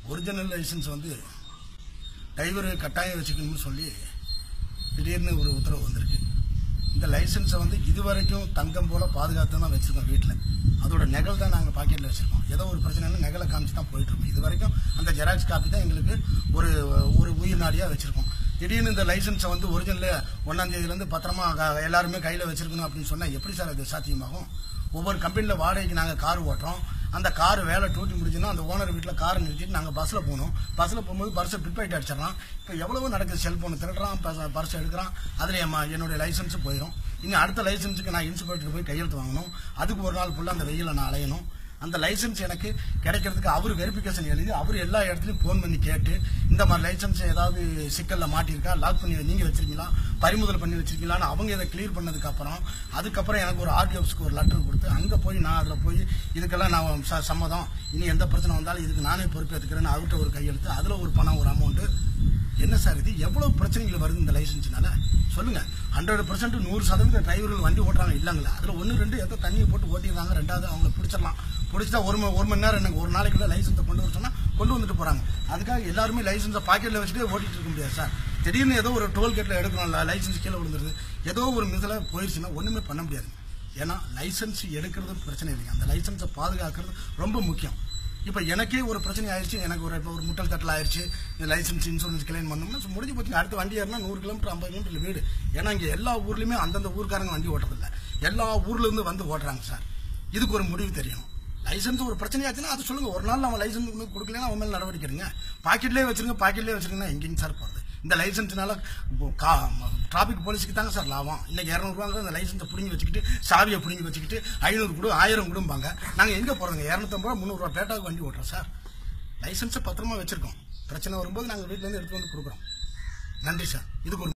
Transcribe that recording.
Original licence வந்து driver கட்டாயம் வச்சுக்கணும்னு சொல்லி திடீர்னு ஒரு உத்தரவு வந்திருக்கு. இந்த லைசன்ஸை வந்து இதுவரைக்கும் தங்கம் போல பாதுகாத்து தான் வச்சிருக்கோம் வீட்டில். அதோட நெகல் தான் நாங்கள் பாக்கெட்டில் வச்சிருக்கோம். ஏதோ ஒரு பிரச்சனைன்னு நெகலை காமிச்சு தான் போயிட்டு இருக்கோம். இது வரைக்கும் அந்த ஜெராக்ஸ் காப்பி தான் எங்களுக்கு ஒரு ஒரு உயிர் நாடியாக வச்சிருக்கோம். திடீர்னு இந்த லைசன்ஸை வந்து ஒரிஜினல் 1ஆம் தேதியிலேருந்து பத்திரமா எல்லாருமே கையில் வச்சிருக்கணும் அப்படின்னு சொன்னால் எப்படி சார் அது சாத்தியமாகும்? ஒவ்வொரு கம்பெனியில் வாடகைக்கு நாங்கள் கார் ஓட்டுறோம். அந்த கார் வேலை டூட்டி முடிஞ்சுன்னா அந்த ஓனர் வீட்டில் காரை நிறுத்திட்டு நாங்கள் பஸ்ஸில் போகணும். பஸ்ஸில் போகும்போது பர்ஸை பிட்பாக்கெட் அடிச்சிடறான். இப்போ எவ்வளவோ நடக்குது. செல்ஃபோனை திருடுறான், பர்ஸை எடுக்கிறான். அதில் என்னுடைய லைசன்ஸு போயிடும். இன்னும் அடுத்த லைசன்ஸுக்கு நான் இன்ஸ்பெக்டர் போய் கையெழுத்து வாங்கணும். அதுக்கு ஒரு நாள் ஃபுல்லாக அந்த வெயில நான் அலையணும். அந்த லைசன்ஸ் எனக்கு கிடைக்கிறதுக்கு அவர் வெரிஃபிகேஷன் எழுதி அவர் எல்லா இடத்துலையும் ஃபோன் பண்ணி கேட்டு இந்த மாதிரி லைசன்ஸ் ஏதாவது சிக்கலில் மாட்டியிருக்கா, லாக் பண்ணி நீங்கள் வச்சிருக்கீங்களா, பறிமுதல் பண்ணி வச்சிருக்கீங்களான்னு அவங்க இதை கிளியர் பண்ணதுக்கப்புறம் அதுக்கப்புறம் எனக்கு ஒரு ஆர்டிஓஸ்க்கு ஒரு லெட்டர் கொடுத்து அங்கே போய் நான் அதில் போய் இதுக்கெல்லாம் நான் சம்மதம், இனி எந்த பிரச்சனை வந்தாலும் இதுக்கு நானே பொறுப்பேற்றுக்கிறேன்னு அவர்கிட்ட ஒரு கையெழுத்து, அதில் ஒரு பணம் ஒரு அமௌண்ட்டு. என்ன சார் இது? எவ்வளோ பிரச்சனைகள் வருது இந்த லைசன்ஸ்னால சொல்லுங்க. 100% 100% டிரைவர்கள் வண்டி ஓட்டுறாங்க இல்லைங்களா? அதில் 1-2 ஏதோ தண்ணியை போட்டு ஓட்டிடுறாங்க. ரெண்டாவது அவங்க பிடிச்சிடலாம். பிடிச்சா ஒரு மணி நேரம் எனக்கு ஒரு நாளைக்குள்ள லைசன்ஸை கொண்டு வர சொன்னா கொண்டு வந்துட்டு போறாங்க. அதுக்காக எல்லாருமே லைசன்ஸை பாக்கெட்ல வச்சுட்டு ஓட்டிட்டு இருக்க முடியாது சார். திடீர்னு ஏதோ ஒரு டோல்கேட்ல எடுக்கணும்ல, லைசன்ஸ் கீழே விழுந்துருது, ஏதோ ஒரு மிதில் போயிடுச்சுன்னா ஒண்ணுமே பண்ண முடியாது. ஏன்னா லைசன்ஸ் எடுக்கிறது பிரச்சனை இல்லைங்க, அந்த லைசன்ஸை பாதுகாக்கிறது ரொம்ப முக்கியம். இப்போ எனக்கே ஒரு பிரச்சனை ஆயிடுச்சு, எனக்கு ஒரு முட்டல் தட்டல் ஆயிடுச்சு, லைசன்ஸ் இன்சூரன்ஸ் கிளைம் பண்ணோம்னா முடிஞ்சு போச்சுங்க. அடுத்த வண்டி ஏறினா 100 கிலோமீட்டர் 50 கிலோமீட்டர் வீடு. ஏன்னா இங்கே எல்லா ஊர்லேயுமே அந்தந்த ஊருக்காரங்க வண்டி ஓட்டுறதில்ல, எல்லா ஊர்ல இருந்து வந்து ஓட்டுறாங்க சார். இதுக்கு ஒரு முடிவு தெரியணும். லைசன்ஸ் ஒரு பிரச்சனையாச்சுன்னா அது சொல்லுங்க. ஒரு நாள் அவன் லைசன்ஸ் கொடுக்கலன்னா அவன் மேலே நடவடிக்கை எடுங்க. பாக்கெட்லேயே வச்சிருக்கீங்கன்னா எங்கேயும் சார் போகிறது? இந்த லைசன்ஸ்னால டிராபிக் போலீஸுக்கு தாங்க சார் லாபம். இன்னைக்கு 200 ரூபாங்க அந்த லைசன்ஸை பிடிங்கி வச்சுக்கிட்டு சாவியை பிடிங்கி வச்சுக்கிட்டு 500 கொடு 1000 கொடுப்பாங்க. நாங்கள் எங்கே போகிறோங்க? 250 ரூபா 300 ரூபா பேட்டாவுக்கு வண்டி ஓட்டுறோம் சார். லைசன்ஸை பத்திரமா வச்சிருக்கோம். பிரச்சனை வரும்போது நாங்கள் வீட்டிலேருந்து எடுத்து வந்து கொடுக்குறோம். நன்றி சார். இதுக்கு ஒரு